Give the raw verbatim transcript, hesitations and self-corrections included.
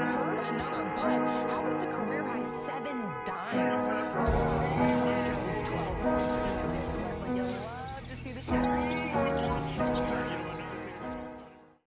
Heard another but. How about the career high